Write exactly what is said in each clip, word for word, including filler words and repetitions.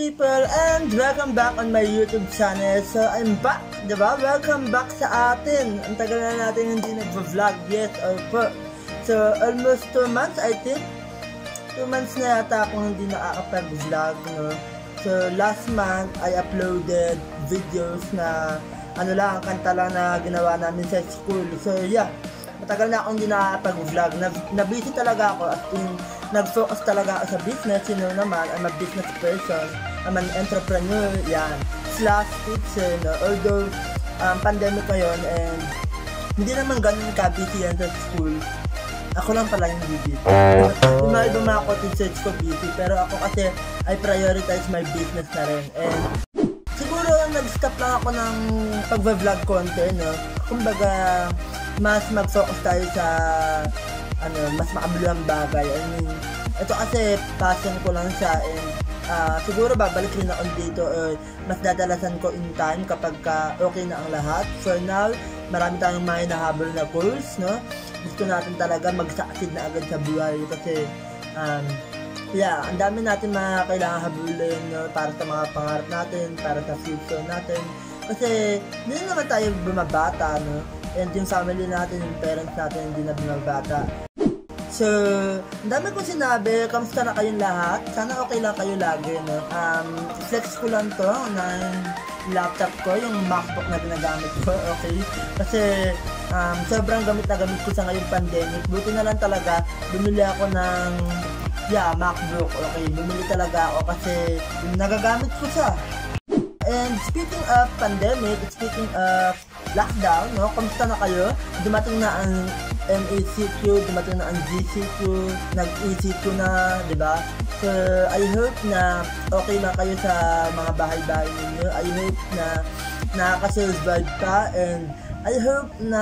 people, and welcome back on my YouTube channel. So I'm back, diba? Welcome back sa atin. Ang tagal na natin hindi nag-vlog. Yes or po. So almost two months I think. two months na yata akong hindi nakakapag-vlog, no? So last month I uploaded videos na ano lang, kanta lang na ginawa namin sa school. So yeah, matagal na akong hindi nakakapag-vlog. Na-busy talaga ako at in, nag-focus talaga ako sa business. You know naman, I'm a business person. I'm an entrepreneur, yan. Slash teacher, no? Although, um, pandemic ngayon and hindi naman ganun ka-busy yan sa school. Ako lang pala yung busy. Yung mga ibang mga co-teachers ko busy. Pero ako kasi, I prioritize my business na rin. And siguro, nag-stop lang ako ng pag-vlog content, no? Kumbaga, mas mag-focus tayo sa ano, mas makabuluhang bagay. I mean, ito kasi passion ko lang siya and uh, siguro babalik rin ako dito or mas dadalasan ko in time kapag ka okay na ang lahat. For now, marami tayong mga hinahabol na goals, no? Gusto natin talaga mag-succeed na agad sa buhay kasi um, yeah, ang dami natin mga kailangan habulin, no? Para sa mga pangarap natin, para sa future natin. Kasi hindi naman tayo bumabata, no? And yung family natin, yung parents natin, hindi na bumabata. So, ang dami kong sinabi, kamusta na kayong lahat? Sana okay lang kayo lagi, no? Um, flex ko lang to na laptop ko, yung MacBook na ginagamit ko, okay? Kasi, um, sobrang gamit na gamit ko sa ngayong pandemic. Buti na lang talaga, bumili ako ng, yeah, MacBook, okay? Bumili talaga ako kasi nagagamit ko siya. And speaking of pandemic, speaking of lockdown, no? Kamusta na kayo? Dumating na ang M A C Q, dumating na ang G C Q, nag-E C Q na, di ba? So, I hope na okay na kayo sa mga bahay-bahay ninyo. I hope na nakaka-survive pa and I hope na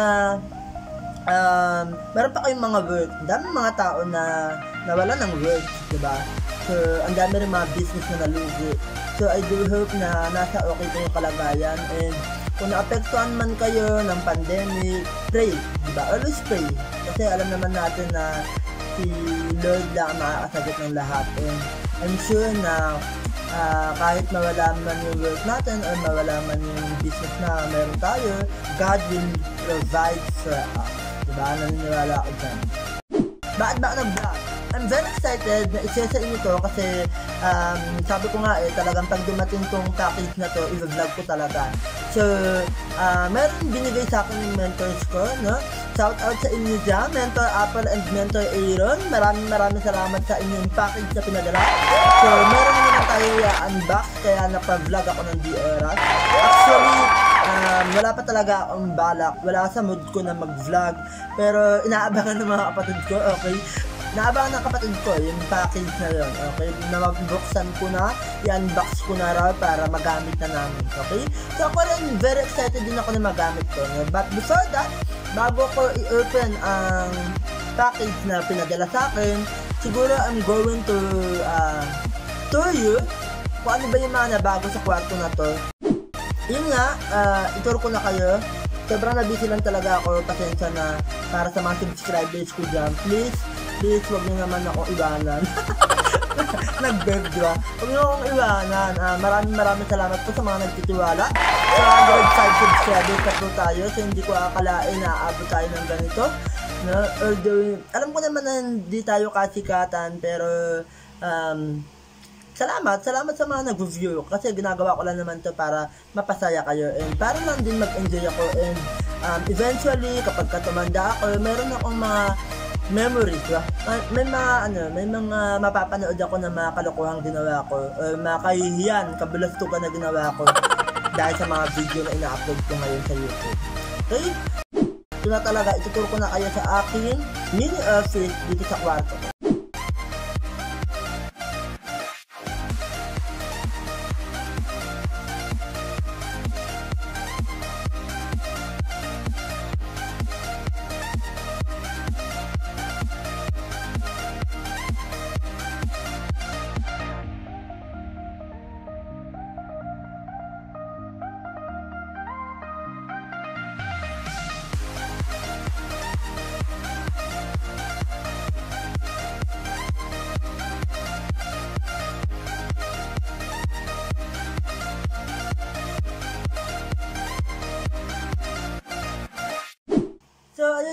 um, meron pa kayong mga work. Ang dami mga tao na nawala ng work, di ba? So, ang dami rin mga business na nalugi. So, I do hope na nasa okay kayong kalagayan and kung naapektuhan man kayo ng pandemic, pray, diba? Always pray. Kasi alam naman natin na si Lord lang makakasagot ng lahat. And I'm sure na uh, kahit mawala man yung work natin or mawala man yung business na meron tayo, God will provide for us. Diba? Naniniwala ako dyan. Bakit ba nag-vlog? I'm very excited na i-share sa inyo to kasi um, sabi ko nga eh, talagang pag dumating tong package na to, i-vlog ko talaga. So, uh, meron binigay sa akin yung mentors ko, no? Shout out sa inyo dyan, Mentor Apple and Mentor Aaron. Maraming maraming salamat sa inyong package na pinadala. So, meron naman tayo i-unbox kaya napa-vlog ako ng di oras. Actually, um, wala pa talaga akong balak. Wala sa mood ko na mag-vlog. Pero inaabangan ng mga kapatid ko, okay? Naabangan ng kapatid ko yung package na yun, okay? Na magbuksan ko na, i-unbox ko na raw para magamit na namin, okay? So ako rin, very excited din ako na magamit ko. But before that, bago ko i-open ang package na pinadala sa akin, siguro I'm going to uh, tour you kung ano ba yung mga nabago sa kwarto na to. Yun nga, uh, itour ko na kayo. Sobrang nabisi lang talaga ako, pasensya na para sa mga subscribers ko dyan. Please, please, huwag nyo naman ako iwanan. Nag-beg, diba? Huwag nyo akong iwanan. Uh, maraming maraming salamat po sa mga nagtitiwala. So, one hundred five subscribers na po tayo. So, hindi ko akalain na aabot tayo ng ganito. No? Although, alam ko naman na hindi tayo kasikatan, pero um, salamat, salamat sa mga nag-review kasi ginagawa ko lang naman to para mapasaya kayo and para lang din mag-enjoy ako and um, eventually kapag katumanda ako, meron akong mga memories, ba? May mga ano, may mga mapapanood ako ng mga kalokohang ginawa ko or mga kahihiyan, kabulastugan na ginawa ko dahil sa mga video na ina-upload ko ngayon sa YouTube. Okay? Ito na talaga, ituturo ko na kayo sa aking mini office dito sa kwarto ko.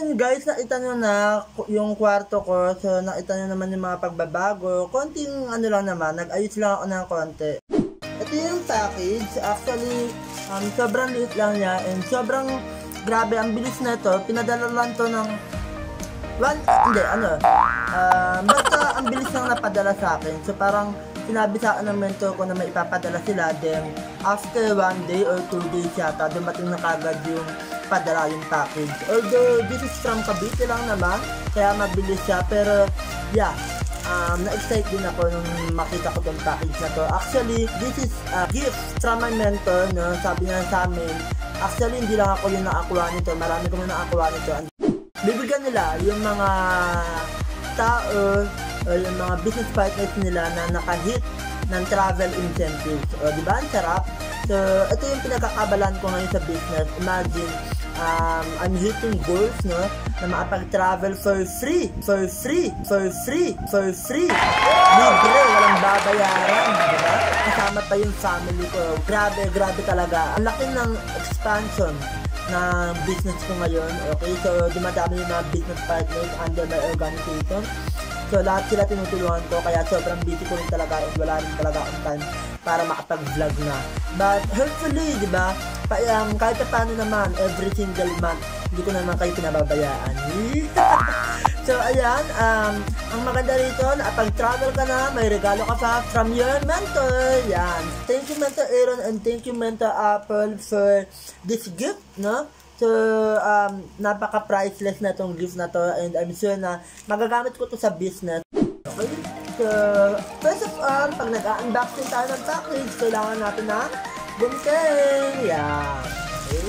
ayun guys, nakita nyo na yung kwarto ko. So nakita nyo naman yung mga pagbabago. Konting ano lang naman, nag-ayos lang ako ng konti. Ito yung package. Actually, um, sobrang liit lang niya. And sobrang grabe, ang bilis na ito. Pinadala lang to ng one, hindi, ano. Uh, basta ang bilis lang napadala sa akin. So parang sinabi sa akin ng mentor ko na may ipapadala sila. Then after one day or two days yata, dumating na kagad yung padala yung package. Although this is from Cavite lang naman, kaya mabilis siya. Pero yeah, um, na-excite din ako nung makita ko tong package na to. Actually, this is a gift from my mentor, no? Sabi niya sa amin, actually hindi lang ako yung nakakuha nito, marami kami nakakuha nito. Bibigyan nila yung mga tao o yung mga business partners nila na nakahit ng travel incentives. O diba, ang sarap? So, ito yung pinagkakabalan ko ngayon sa business. Imagine, um, I'm hitting goals, no? Na makapag-travel for free, for free, for free, for free. Libre, walang babayaran, diba? Kasama pa yung family ko. Grabe, grabe talaga. Ang laki ng expansion ng business ko ngayon. Okay, so dumadami yung mga business partners under my organization. So, lahat sila tinutulungan ko, kaya sobrang busy ko rin talaga and wala rin talaga akong time para makapag-vlog na. But, hopefully, di ba, pa, um, kahit paano naman, every single month, hindi ko naman kayo pinababayaan. So, ayan, um, ang maganda rito, nakapag-travel ka na, may regalo ka pa from your mentor. Yan. Thank you, Mentor Aaron, and thank you, Mentor Apple, for this gift, no? So, um, napaka-priceless na itong gift na to, and I'm sure na magagamit ko to sa business. Okay? So, first of all, pag nag-unboxing tayo ng package, kailangan natin na bunting. Yan. Okay?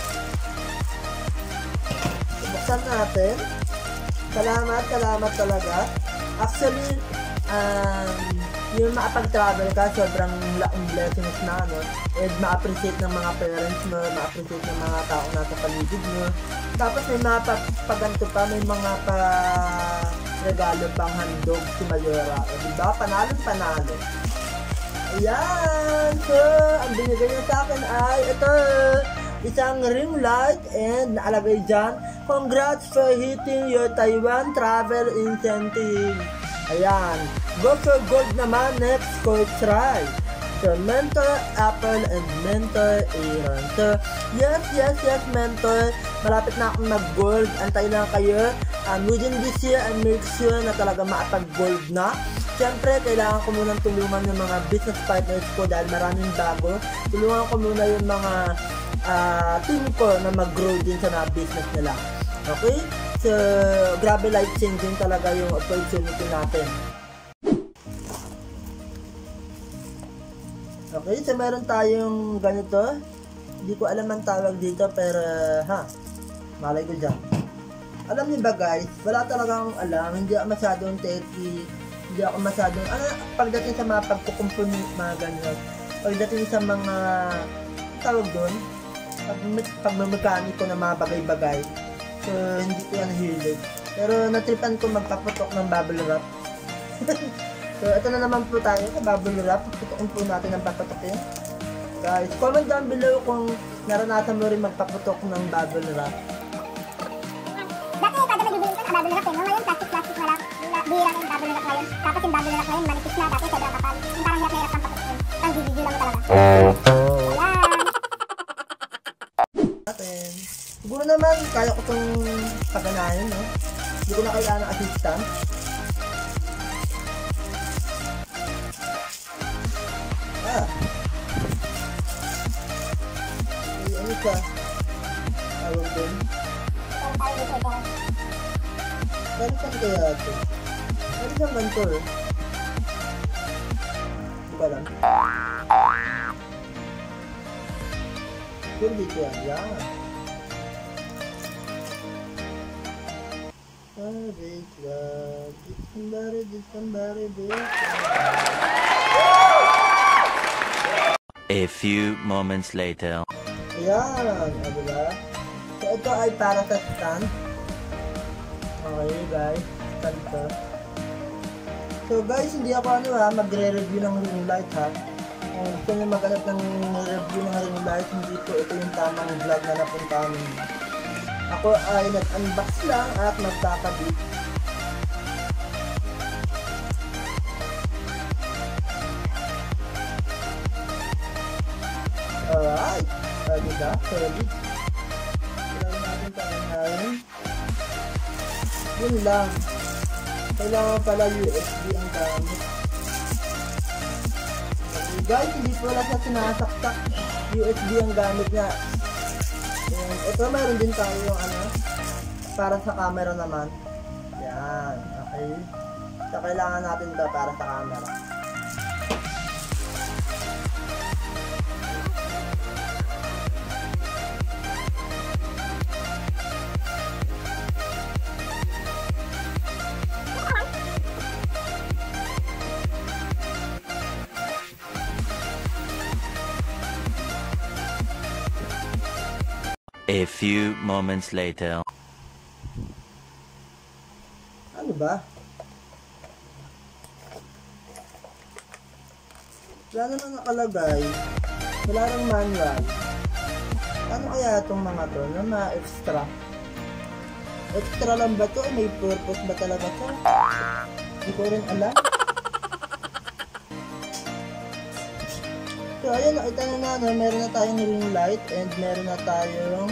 Buksan natin. Salamat, salamat talaga. Actually, um, yung makapag-travel ka, sobrang laking blessings na, no? And ma-appreciate ng mga parents mo, ma-appreciate ng mga tao nasa paligid mo. Tapos may mga paganto pa, may mga pa regalo pang handog si Mayora. O diba? Panalo-panalo. Ayan! So, ang binigay niya sa akin ay ito, isang ring light, and naalagay dyan, congrats for hitting your Taiwan travel incentive. Ayan. Go for gold naman next ko try. So, Mentor Apple and Mentor Aaron. So, yes, yes, yes, Mentor. Malapit na akong mag-gold. Antay lang kayo. Um, within this year, I make sure na talaga makapag-gold na. Siyempre, kailangan ko munang tulungan yung mga business partners ko dahil maraming bago. Tulungan ko muna yung mga uh, team ko na mag-grow din sa mga business nila. Okay? So, grabe life-changing talaga yung opportunity natin. Okay, so meron tayong ganito. Hindi ko alam ang tawag dito, pero ha, malay ko dyan. Alam niyo ba guys, wala talagang alam. Hindi ako masyadong techie. Hindi ako masyadong, ano, pagdating sa mga pagkukumpuni, mga ganyan. Pagdating sa mga, tawag doon, pag, pagmamekaniko ng mga bagay-bagay. So, hindi ko yan hilig. Pero natripan ko magpaputok ng bubble wrap. So, ito na naman po tayo sa bubble wrap. Putukin po natin ang paputokin. Guys, comment down below kung naranasan mo rin magpaputok ng bubble wrap. Dati, kada nag-bibili ka ng bubble wrap eh, no? Ngayon, plastic-plastic na lang. Bihira na yung bubble wrap ngayon. Tapos yung bubble wrap ngayon, manipis na. Dati, sobrang kapal. Yung parang hirap na hirap ng paputokin. Ang gigigil lang mo talaga. Ayan! Natin. Siguro naman, kaya ko itong paganahin, no? Hindi ko na kailangan ng assistant. Ah. Ay, ano siya? Tawag doon. Gano'n saan kaya ito? Gano'n saan ganito eh? Hindi ko alam. Doon dito yan. Yan. Somebody, love. Did somebody, did somebody, did A few moments later. Ayan, o diba? So, ito ay para sa stand. Okay, guys. Stand to. So, guys, hindi ako ano ha, magre-review ng ring light ha. Kung gusto nyo maghanap ng review ng ring light, hindi po ito yung tamang vlog na napuntahan ninyo. Ako ay nag-unbox lang at magkakabit. Alright. Pwede ba? Pwede. Kailangan natin pangalan. Yun lang. Kailangan pala U S B ang gamit. Okay guys, hindi po wala siya sinasaktak. U S B ang gamit niya. And ito meron din tayo yung ano, para sa camera naman. Yan. Okay. So kailangan natin ito para sa camera. A few moments later. Ano ba? Wala naman nakalagay. Wala nang manual. Ano kaya itong mga to na ma-extra? Extra lang ba to? May purpose ba talaga to? Hindi ko rin alam. So ayun, nakita nyo na, no? Meron na tayong ring light and meron na tayong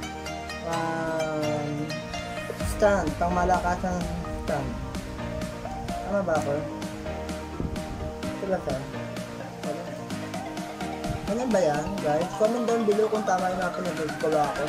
um, stand, pang malakasang stand. Tama ba ako? Ito ba siya? Ano ba yan, guys? Comment down below kung tama yung mga pinag-vlog ko ba ako.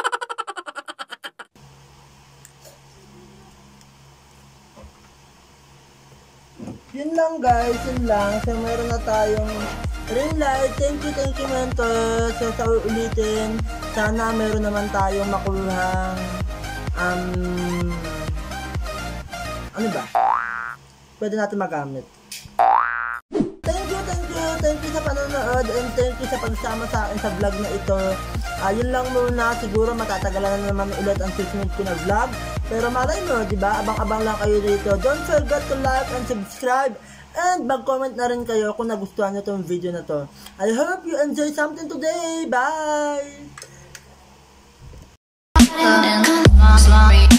Yun lang guys, yun lang. So meron na tayong ring light. Thank you, thank you mentor. So sa ulitin, sana meron naman tayong makuhang um, ano ba? Pwede natin magamit. Thank you, thank you, thank you sa panonood and thank you sa pagsama sa akin sa vlog na ito. Uh, yun lang muna, siguro matatagalan na naman ulit ang susunod ko na vlog. Pero malay mo, diba? Abang-abang lang kayo dito. Don't forget to like and subscribe. And mag-comment na rin kayo kung nagustuhan nyo itong video na to. I hope you enjoy something today. Bye!